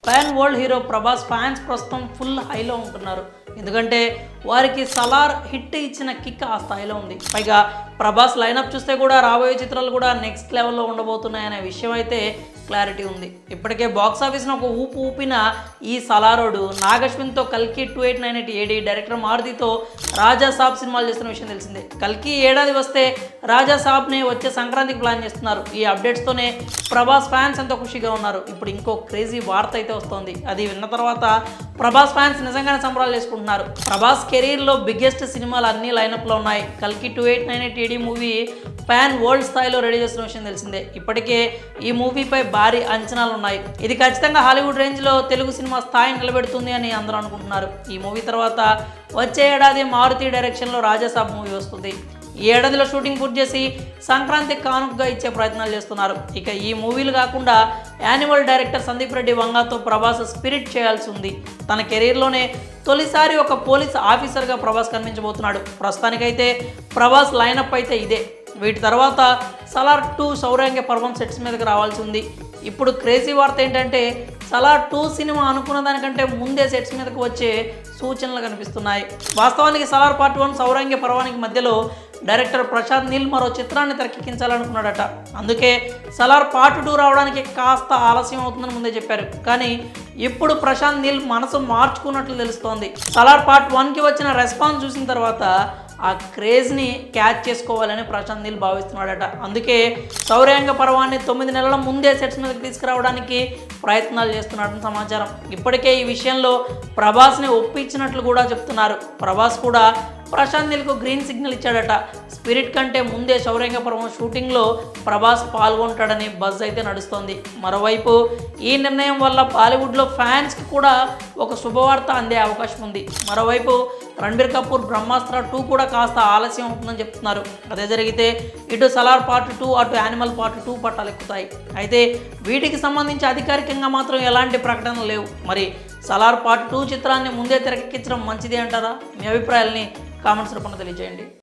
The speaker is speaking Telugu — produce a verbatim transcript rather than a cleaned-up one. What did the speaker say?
Pan world hero Prabhas fans ప్రస్తుతం ఫుల్ హైలో ఉంటున్నారు. ఎందుకంటే వారికి సలార్ హిట్ ఇచ్చిన కిక్ ఆ స్థాయిలో ఉంది. పైగా ప్రభాస్ లైనప్ చూస్తే కూడా రాబోయే చిత్రాలు కూడా నెక్స్ట్ లెవెల్లో ఉండబోతున్నాయనే విషయం అయితే క్లారిటీ ఉంది. ఇప్పటికే బాక్స్ ఆఫీస్ను ఒక ఊపు ఊపిన ఈ సలారోడు నాగశ్విన్తో కల్కి two eight nine eight AD director మారుతితో రాజా సాబ్ సినిమాలు చేస్తున్న విషయం తెలిసిందే. కల్కి ఏడాది వస్తే రాజా సాబ్ని వచ్చే సంక్రాంతికి ప్లాన్ చేస్తున్నారు. ఈ అప్డేట్స్తోనే ప్రభాస్ ఫ్యాన్స్ ఎంతో ఖుషిగా ఉన్నారు. ఇప్పుడు ఇంకో క్రేజీ వార్త అయితే వస్తుంది. అది విన్న తర్వాత ప్రభాస్ ఫ్యాన్స్ నిజంగానే సంబరాలు చేసుకుంటున్నారు. ప్రభాస్ కెరీర్లో బిగ్గెస్ట్ సినిమాలు అన్ని లైనప్లో ఉన్నాయి. కల్కి two eight nine eight AD movie pan world స్థాయిలో రెడీ చేస్తున్న విషయం తెలిసిందే. ఇప్పటికే ఈ మూవీపై భారీ అంచనాలు ఉన్నాయి. ఇది ఖచ్చితంగా హాలీవుడ్ రేంజ్లో తెలుగు సినిమా స్థాయిని నిలబెడుతుంది అని అందరూ అనుకుంటున్నారు. ఈ మూవీ తర్వాత వచ్చే ఏడాది మారుతి డైరెక్షన్లో రాజాసాబ్ మూవీ వస్తుంది. ఈ ఏడాదిలో షూటింగ్ పూర్తి చేసి సంక్రాంతి కానుకగా ఇచ్చే ప్రయత్నాలు చేస్తున్నారు. ఇక ఈ మూవీలు కాకుండా యానిమల్ డైరెక్టర్ సందీప్ రెడ్డి వంగాతో ప్రభాస్ స్పిరిట్ చేయాల్సి ఉంది. తన కెరీర్లోనే తొలిసారి ఒక పోలీస్ ఆఫీసర్గా ప్రభాస్ కనిపించబోతున్నాడు. ప్రస్తుతానికైతే ప్రభాస్ లైనప్ అయితే ఇదే. వీటి తర్వాత సలార్ టూ సౌరాంగ పర్వం సెట్స్ మీదకి రావాల్సి ఉంది. ఇప్పుడు క్రేజీ వార్త ఏంటంటే సలార్ టూ సినిమా అనుకున్న దానికంటే ముందే సెట్స్ మీదకి వచ్చే సూచనలు కనిపిస్తున్నాయి. వాస్తవానికి సలార్ పార్ట్ వన్ సౌరాంగ పర్వానికి మధ్యలో డైరెక్టర్ ప్రశాంత్ నీల్ మరో చిత్రాన్ని తెరకెక్కించాలనుకున్నాడట. అందుకే సలార్ పార్ట్ టూ రావడానికి కాస్త ఆలస్యం అవుతుందని ముందే చెప్పారు. కానీ ఇప్పుడు ప్రశాంత్ నీల్ మనసు మార్చుకున్నట్లు తెలుస్తోంది. సలార్ పార్ట్ వన్కి వచ్చిన రెస్పాన్స్ చూసిన తర్వాత ఆ క్రేజ్ని క్యాచ్ చేసుకోవాలని ప్రశాంత్ నీల్ భావిస్తున్నాడట. అందుకే సౌర్యాంగ పర్వాన్ని తొమ్మిది నెలల ముందే సెట్స్ మీదకి తీసుకురావడానికి ప్రయత్నాలు చేస్తున్నాడని సమాచారం. ఇప్పటికే ఈ విషయంలో ప్రభాస్ని ఒప్పించినట్లు కూడా చెప్తున్నారు. ప్రభాస్ కూడా ప్రశాంత్ నీల్కు గ్రీన్ సిగ్నల్ ఇచ్చాడట. స్పిరిట్ కంటే ముందే సౌర్యాంగ పర్వం షూటింగ్లో ప్రభాస్ పాల్గొంటాడని బజ్ అయితే నడుస్తోంది. మరోవైపు ఈ నిర్ణయం వల్ల బాలీవుడ్లో ఫ్యాన్స్కి కూడా ఒక శుభవార్త అందే అవకాశం ఉంది. మరోవైపు రణబీర్ కపూర్ బ్రహ్మాస్త్ర టూ కూడా కాస్త ఆలస్యం అవుతుందని చెప్తున్నారు. అదే జరిగితే ఇటు సలార్ పార్ట్ టూ అటు యానిమల్ పార్ట్ టూ పట్టాలెక్కుతాయి. అయితే వీటికి సంబంధించి అధికారికంగా మాత్రం ఎలాంటి ప్రకటనలు లేవు. మరి సలార్ పార్ట్ టూ చిత్రాన్ని ముందే తెరకెక్కించడం మంచిది అంటారా? మీ అభిప్రాయాల్ని కామెంట్స్ రూపంలో తెలియజేయండి.